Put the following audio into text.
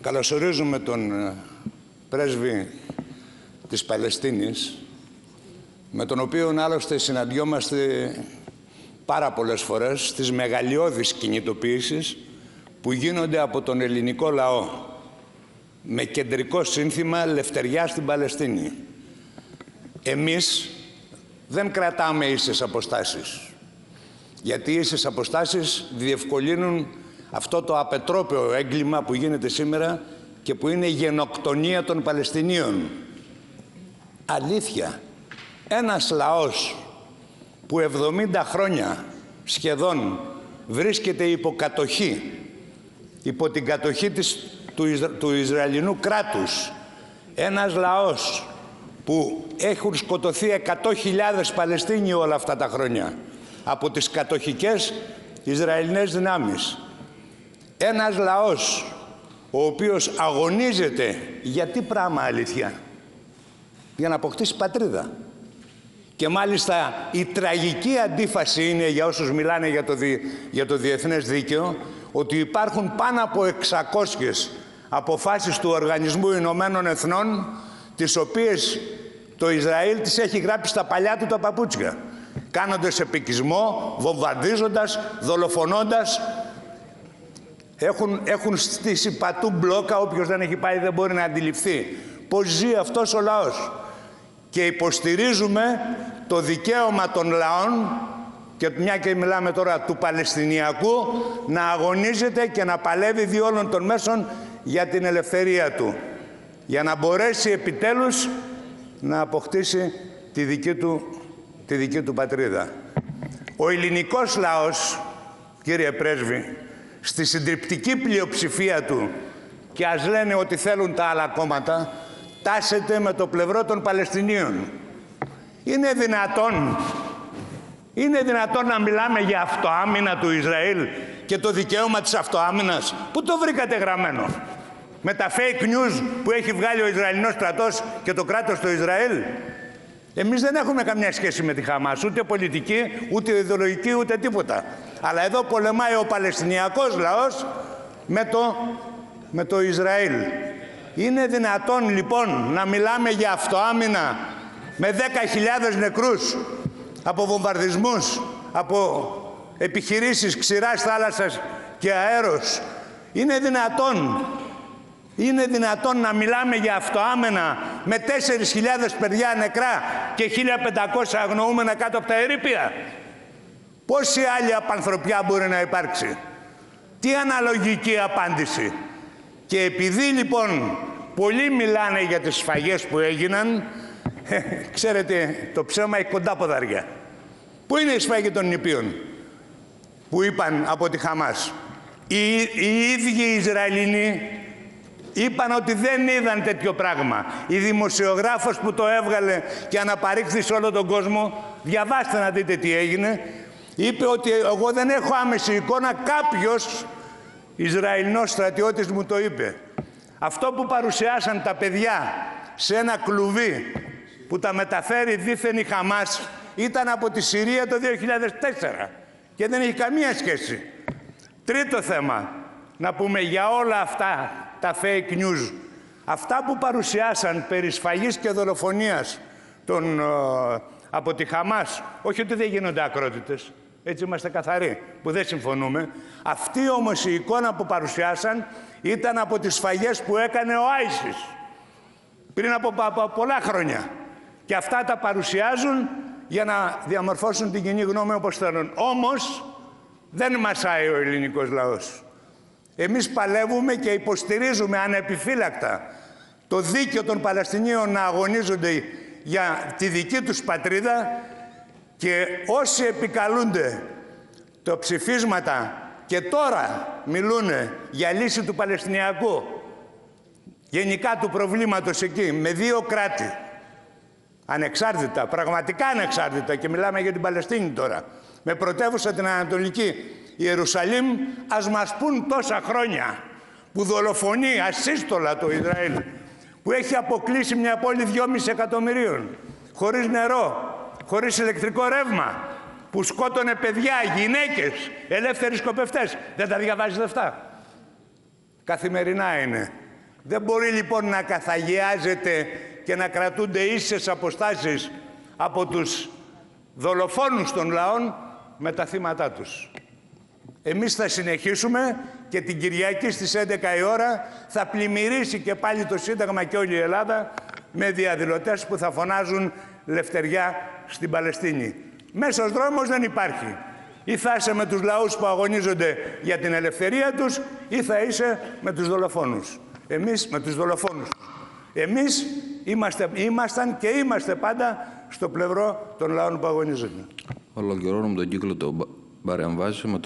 Καλωσορίζουμε τον πρέσβη της Παλαιστίνης, με τον οποίο άλλωστε συναντιόμαστε πάρα πολλές φορές στις μεγαλειώδεις κινητοποιήσεις που γίνονται από τον ελληνικό λαό με κεντρικό σύνθημα «Ελευθεριά στην Παλαιστίνη». Εμείς δεν κρατάμε ίσες αποστάσεις, γιατί οι ίσες αποστάσεις διευκολύνουν αυτό το απετρόπαιο έγκλημα που γίνεται σήμερα και που είναι η γενοκτονία των Παλαιστινίων. Αλήθεια, ένας λαός που 70 χρόνια σχεδόν βρίσκεται υπό την κατοχή του Ισραηλινού κράτους, ένας λαός που έχουν σκοτωθεί 100.000 Παλαιστίνοι όλα αυτά τα χρόνια από τις κατοχικές Ισραηλινές δυνάμεις, ένας λαός ο οποίος αγωνίζεται για τι πράγμα, αλήθεια? Για να αποκτήσει πατρίδα. Και μάλιστα η τραγική αντίφαση είναι, για όσους μιλάνε για το διεθνές δίκαιο, ότι υπάρχουν πάνω από 600 αποφάσεις του Οργανισμού Ηνωμένων Εθνών, τις οποίες το Ισραήλ τις έχει γράψει στα παλιά του τα παπούτσια, κάνοντας επικισμό, βομβαρδίζοντας, δολοφονώντας. Έχουν στήσει πατού μπλόκα, όποιος δεν έχει πάει δεν μπορεί να αντιληφθεί πώς ζει αυτός ο λαός. Και υποστηρίζουμε το δικαίωμα των λαών, και μια και μιλάμε τώρα του Παλαιστινιακού, να αγωνίζεται και να παλεύει δι' όλων των μέσων για την ελευθερία του, για να μπορέσει επιτέλους να αποκτήσει τη δική του πατρίδα. Ο ελληνικός λαός, κύριε πρέσβη, στη συντριπτική πλειοψηφία του, και ας λένε ότι θέλουν τα άλλα κόμματα, τάσεται με το πλευρό των Παλαιστινίων. Είναι δυνατόν να μιλάμε για αυτοάμυνα του Ισραήλ και το δικαίωμα της αυτοάμυνας? Πού το βρήκατε γραμμένο? Με τα fake news που έχει βγάλει ο Ισραηλινός στρατός και το κράτος του Ισραήλ? Εμείς δεν έχουμε καμιά σχέση με τη Χαμάς, ούτε πολιτική, ούτε ιδεολογική, ούτε τίποτα. Αλλά εδώ πολεμάει ο Παλαιστινιακός λαός με το Ισραήλ. Είναι δυνατόν λοιπόν να μιλάμε για αυτοάμυνα με 10.000 νεκρούς από βομβαρδισμούς, από επιχειρήσεις ξηράς θάλασσας και αέρος? Είναι δυνατόν να μιλάμε για αυτοάμυνα με 4.000 παιδιά νεκρά και 1.500 αγνοούμενα κάτω από τα ερείπια? Πόση άλλη απανθρωπιά μπορεί να υπάρξει? Τι αναλογική απάντηση? Και επειδή λοιπόν πολλοί μιλάνε για τις σφαγές που έγιναν, ξέρετε, το ψέμα έχει κοντά ποδαριά. Πού είναι η σφαγή των νηπίων που είπαν από τη Χαμάς? Οι ίδιοι οι Ισραηλινοί είπαν ότι δεν είδαν τέτοιο πράγμα. Η δημοσιογράφος που το έβγαλε και αναπαρήχθη σε όλο τον κόσμο, διαβάστε να δείτε τι έγινε, είπε ότι εγώ δεν έχω άμεση εικόνα, κάποιος Ισραηλινός στρατιώτης μου το είπε. Αυτό που παρουσιάσαν τα παιδιά σε ένα κλουβί που τα μεταφέρει δήθεν η Χαμάς ήταν από τη Συρία το 2004 και δεν έχει καμία σχέση. Τρίτο θέμα, να πούμε για όλα αυτά τα fake news. Αυτά που παρουσιάσαν περί σφαγής και δολοφονίας από τη Χαμάς, όχι ότι δεν γίνονται ακρότητες, έτσι είμαστε καθαροί, που δεν συμφωνούμε. Αυτή όμως η εικόνα που παρουσιάσαν ήταν από τις σφαγές που έκανε ο Άισις πριν από πολλά χρόνια. Και αυτά τα παρουσιάζουν για να διαμορφώσουν την κοινή γνώμη όπως θέλουν. Όμως δεν μασάει ο ελληνικός λαός. Εμείς παλεύουμε και υποστηρίζουμε ανεπιφύλακτα το δίκαιο των Παλαιστινίων να αγωνίζονται για τη δική τους πατρίδα, και όσοι επικαλούνται το ψηφίσματα και τώρα μιλούν για λύση του Παλαιστινιακού, γενικά του προβλήματος εκεί, με δύο κράτη, ανεξάρτητα, πραγματικά ανεξάρτητα, και μιλάμε για την Παλαιστίνη τώρα, με πρωτεύουσα την Ανατολική Ιερουσαλήμ, ας μας πούν τόσα χρόνια που δολοφονεί ασύστολα το Ισραήλ, που έχει αποκλείσει μια πόλη 2,5 εκατομμυρίων, χωρίς νερό, χωρίς ηλεκτρικό ρεύμα, που σκότωνε παιδιά, γυναίκες, ελεύθεροι σκοπευτές. Δεν τα διαβάζετε αυτά? Καθημερινά είναι. Δεν μπορεί λοιπόν να καθαγιάζεται και να κρατούνται ίσες αποστάσεις από τους δολοφόνους των λαών με τα θύματά τους. Εμείς θα συνεχίσουμε και την Κυριακή στις 11 η ώρα θα πλημμυρίσει και πάλι το Σύνταγμα και όλη η Ελλάδα με διαδηλωτές που θα φωνάζουν «Λευτεριά στην Παλαιστίνη». Μέσος δρόμος δεν υπάρχει. Ή θα είσαι με τους λαούς που αγωνίζονται για την ελευθερία τους ή θα είσαι με τους δολοφόνους. Εμείς με τους δολοφόνους. Εμείς ήμασταν και είμαστε πάντα στο πλευρό των λαών που αγωνίζονται. Ολοκληρώνουμε τον κύκλο των παρεμβάσεων με